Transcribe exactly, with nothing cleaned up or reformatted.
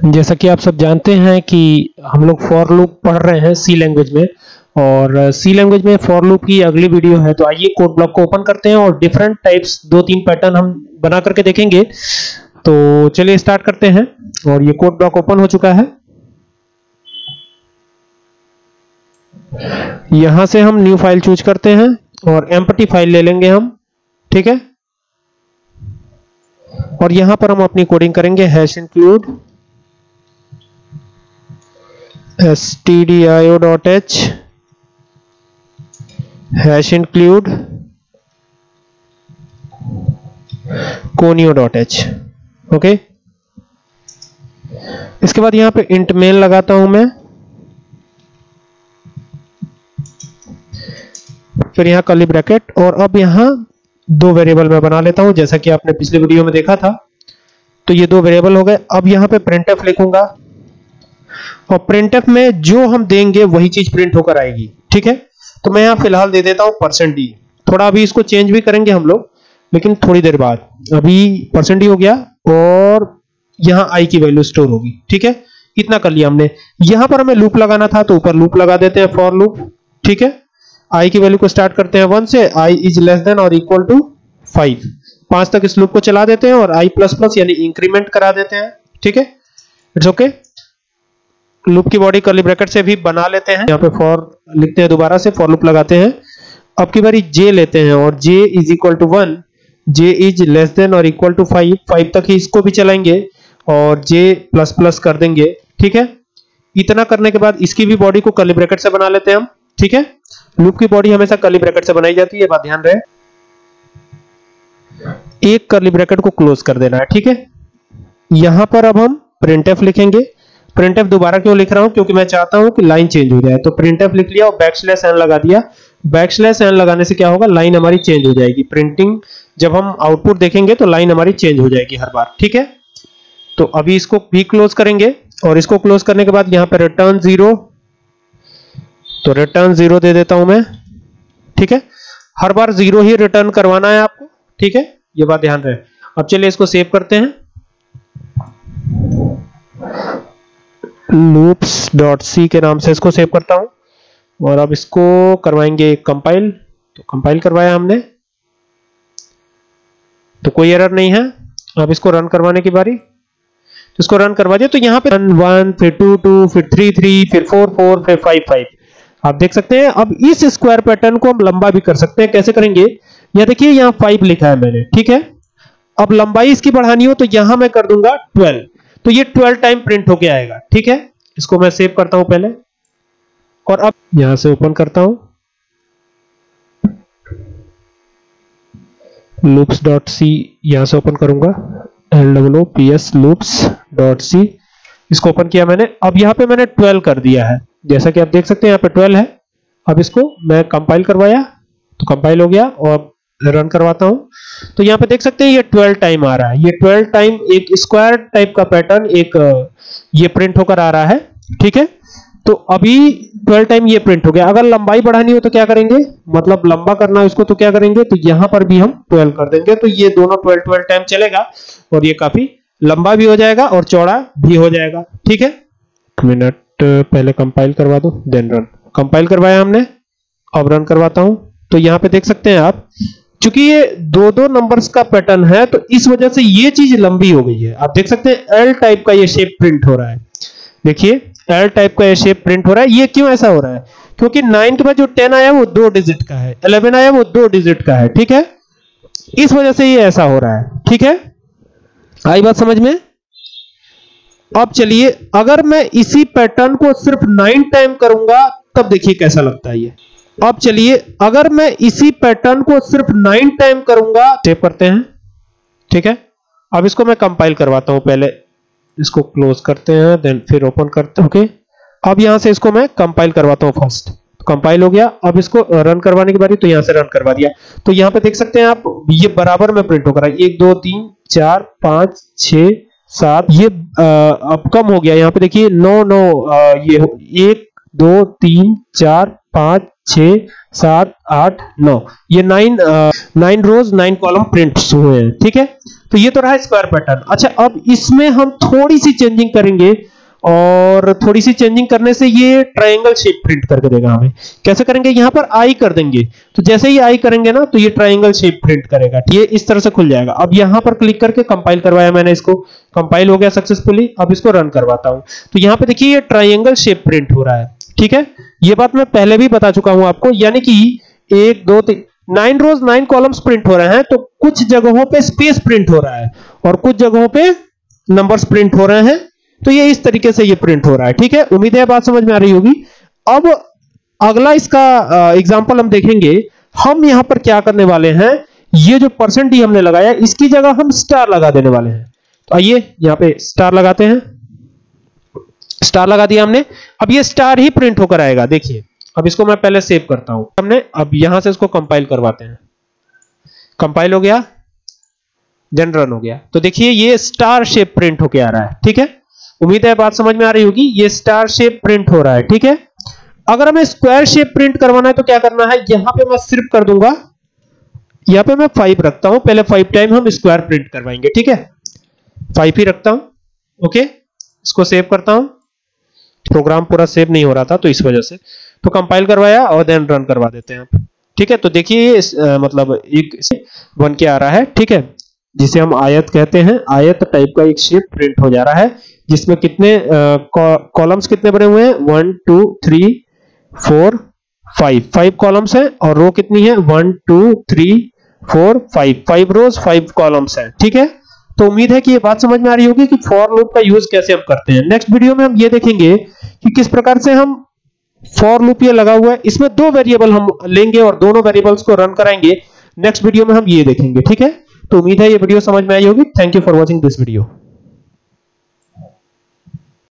जैसा कि आप सब जानते हैं कि हम लोग फॉर लूप पढ़ रहे हैं सी लैंग्वेज में, और सी लैंग्वेज में फॉर लूप की अगली वीडियो है। तो आइए कोड ब्लॉक को ओपन करते हैं और डिफरेंट टाइप्स दो तीन पैटर्न हम बना करके देखेंगे। तो चलिए स्टार्ट करते हैं। और ये कोड ब्लॉक ओपन हो चुका है। यहां से हम न्यू फाइल चूज करते हैं और एम्प्टी फाइल ले लेंगे हम, ठीक है। और यहां पर हम अपनी कोडिंग करेंगे, hash include stdio.h hash include conio.h। Okay, इसके बाद यहां पे इंट मेन लगाता हूं मैं, फिर यहां कर्ली ब्रैकेट, और अब यहां दो वेरिएबल मैं बना लेता हूं जैसा कि आपने पिछले वीडियो में देखा था। तो ये दो वेरिएबल हो गए। अब यहां पे printf लिखूंगा और printf में जो हम देंगे वही चीज प्रिंट होकर आएगी, ठीक है। तो मैं यहां फिलहाल दे देता हूं परसेंट डी। थोड़ा अभी इसको चेंज भी करेंगे हम लोग, लेकिन थोड़ी देर बाद। अभी परसेंट डी हो गया और यहां आई की वैल्यू स्टोर होगी, ठीक है। इतना कर लिया हमने। यहां पर हमें लूप लगाना था तो ऊपर लूप लगा देते हैं, फॉर लूप, ठीक है। आई की वैल्यू को स्टार्ट करते हैं वन से, आई इज लेस देन और इक्वल टू फाइव। पांच तक इस लूप को चला देते हैं और आई प्लस प्लस यानी इंक्रीमेंट करा देते हैं, ठीक है। It's okay. लूप की बॉडी कर्ली ब्रैकेट से भी बना लेते हैं। यहाँ पे फॉर लिखते हैं, दोबारा से फॉर लूप लगाते हैं। अब की बारी जे लेते हैं और J is equal to one, J is less than और इक्वल टू फाइव। फाइव तक ही इसको भी चलाएंगे और जे प्लस प्लस कर देंगे, ठीक है। इतना करने के बाद इसकी भी बॉडी को कर्ली ब्रैकेट से बना लेते हैं हम, ठीक है। लूप की बॉडी हमेशा कर्ली ब्रैकेट से बनाई जाती है, बात ध्यान रहे। एक कर्ली ब्रैकेट को क्लोज कर देना है, ठीक है। यहां पर अब हम printf लिखेंगे। printf दोबारा क्यों लिख रहा हूं, क्योंकि मैं चाहता हूं कि लाइन चेंज हो जाए। तो printf लिख लिया और बैकस्लैश एन लगा दिया। बैकस्लैश एन लगाने से क्या होगा, लाइन हमारी चेंज हो जाएगी। प्रिंटिंग जब हम आउटपुट देखेंगे तो लाइन हमारी चेंज हो जाएगी हर बार, ठीक है। तो अभी इसको भी क्लोज करेंगे और इसको क्लोज करने के बाद यहां पर रिटर्न जीरो, तो रिटर्न जीरो दे देता हूं मैं, ठीक है। हर बार जीरो ही रिटर्न करवाना है आपको, ठीक है, ये बात ध्यान रहे। अब चलिए इसको सेव करते हैं, loops.c के नाम से इसको सेव करता हूं। और अब इसको करवाएंगे कंपाइल। तो कंपाइल करवाया हमने, तो कोई एरर नहीं है। अब इसको रन करवाने की बारी, तो इसको रन करवा दिया। तो यहां पे वन वन, फिर टू टू, फिर थ्री थ्री, फिर फोर फोर, फिर फाइव फाइव, आप देख सकते हैं। अब इस स्क्वायर पैटर्न को हम लंबा भी कर सकते हैं। कैसे करेंगे, यह देखिए यहां फाइव लिखा है मैंने, ठीक है। अब लंबाई इसकी बढ़ानी हो तो यहां मैं कर दूंगा ट्वेल्व, तो ये ट्वेल्व टाइम प्रिंट होके आएगा, ठीक है। इसको मैं सेव करता हूं पहले, और अब यहां से ओपन करता हूं loops.c, यहां से ओपन करूंगा L W O P S loops.c। इसको ओपन किया मैंने। अब यहां पे मैंने ट्वेल्व कर दिया है, जैसा कि आप देख सकते हैं यहां पे ट्वेल्व है। अब इसको मैं कंपाइल करवाया तो कंपाइल हो गया और रन करवाता हूं, तो यहां पे देख सकते हैं ये ट्वेल्व टाइम आ रहा है। ये ट्वेल्व टाइम एक स्क्वायर टाइप का पैटर्न एक ये प्रिंट होकर आ रहा है, ठीक है। तो अभी ट्वेल्व टाइम ये प्रिंट हो गया। अगर लंबाई बढ़ानी हो तो क्या करेंगे, मतलब लंबा करना है इसको, तो क्या करेंगे, तो यहां पर भी हम ट्वेल्व कर देंगे। तो ये दोनों ट्वेल्व ट्वेल्व टाइम चलेगा और ये काफी लंबा भी हो जाएगा और चौड़ा भी हो जाएगा, ठीक है। एक मिनट, पहले कंपाइल करवा दो देन रन। कंपाइल करवाया हमने, अब रन करवाता हूं। तो यहां पे देख सकते हैं आप, चूंकि ये दो दो नंबर्स का पैटर्न है तो इस वजह से ये चीज लंबी हो गई है। आप देख सकते हैं एल टाइप का ये शेप प्रिंट हो रहा है। देखिए एल टाइप का ये शेप प्रिंट हो रहा है। ये क्यों ऐसा हो रहा है, क्योंकि नाइन के बाद जो टेन आया वो दो डिजिट का है, इलेवन आया वो दो डिजिट का है, ठीक है। इस वजह से ये ऐसा हो रहा है, ठीक है। आई बात समझ में। अब चलिए अगर मैं इसी पैटर्न को सिर्फ नाइन टाइम करूंगा तब देखिए कैसा लगता है ये। अब चलिए अगर मैं इसी पैटर्न को सिर्फ नाइन टाइम करूंगा, सेव करते हैं, ठीक है। अब इसको मैं कंपाइल करवाता हूं पहले, इसको क्लोज करते हैं देन फिर ओपन करते हैं, ओके। अब यहां से इसको मैं कंपाइल करवाता हूं फर्स्ट, कंपाइल हो गया। अब इसको रन करवाने की बारी, तो यहां से रन करवा दिया। तो यहां पे देख सकते हैं आप, ये बराबर में प्रिंट होकर एक दो तीन चार पांच छह सात, ये आ, अब कम हो गया। यहाँ पे देखिए नौ नौ, ये एक दो तीन चार पांच छह सात आठ नौ, ये nine nine rows nine column print हुए हैं, ठीक है। तो ये तो रहा स्क्वायर पैटर्न। अच्छा, अब इसमें हम थोड़ी सी चेंजिंग करेंगे और थोड़ी सी चेंजिंग करने से ये ट्रायंगल शेप प्रिंट करके देगा हमें। कैसे करेंगे, यहां पर आई कर देंगे, तो जैसे ही आई करेंगे ना तो ये ट्रायंगल शेप प्रिंट करेगा। ये इस तरह से खुल जाएगा। अब यहां पर क्लिक करके कंपाइल करवाया मैंने, इसको कंपाइल हो गया सक्सेसफुली। अब इसको रन करवाता हूं तो यहां पे देखिए ये ट्रायंगल शेप प्रिंट हो रहा है। ठीक है, ये बात मैं पहले भी बता चुका हूं आपको, यानी कि एक दो तीन nine rows nine columns print हो रहे हैं, तो कुछ जगहों पे स्पेस प्रिंट हो रहा है और कुछ जगहों पे नंबर्स प्रिंट हो रहे हैं। तो ये इस तरीके से ये प्रिंट हो रहा है। ठीक है, उम्मीद है बात समझ में आ रही होगी। अब अगला इसका एग्जांपल हम देखेंगे। हम यहां पर क्या करने वाले हैं, ये जो परसेंट डी हमने लगाया इसकी जगह हम स्टार लगा देने वाले हैं। तो आइए यहां पे स्टार लगाते हैं। स्टार लगा दिया हमने। अब ये स्टार ही प्रिंट होकर आएगा। देखिए, अब इसको मैं पहले सेव करता हूं हमने। अब यहां से इसको कंपाइल करवाते हैं। कंपाइल हो गया, देन रन हो गया। तो देखिए ये स्टार शेप प्रिंट होके आ रहा है। ठीक है, उम्मीद है बात समझ में आ रही होगी। ये स्टार शेप प्रिंट हो रहा है। ठीक है, अगर हमें स्क्वायर शेप प्रिंट करवाना है तो क्या करना है, यहां पे मैं सिर्फ कर दूंगा, यहां पे मैं फाइव रखता हूं। पहले फाइव टाइम हम स्क्वायर प्रिंट करवाएंगे। ठीक है, फाइव ही रखता हूं। ओके, इसको सेव करता हूं। प्रोग्राम पूरा सेव नहीं हो रहा था तो इस वजह से। तो कंपाइल करवाया और देन रन करवा देते हैं। ठीक है, तो देखिए मतलब एक बन के आ रहा है। ठीक है, जिसे हम आयत कहते हैं। आयत टाइप का एक शेप प्रिंट हो जा रहा है, जिसमें कितने कॉलम्स कितने बने हुए हैं, one two three four five five columns हैं, और रो कितनी है, one two three four five five rows five columns हैं। ठीक है, तो उम्मीद है कि ये बात समझ में आ रही होगी कि फॉर लूप का यूज कैसे हम करते हैं। नेक्स्ट वीडियो में हम ये देखेंगे कि किस प्रकार से हम फॉर लूप ये लगा हुआ है, इसमें दो वेरिएबल हम लेंगे और दोनों वेरिएबल्स को रन कराएंगे। नेक्स्ट वीडियो में हम ये देखेंगे। ठीक है, तो उम्मीद है ये वीडियो समझ में आई होगी। Thank you for watching this video.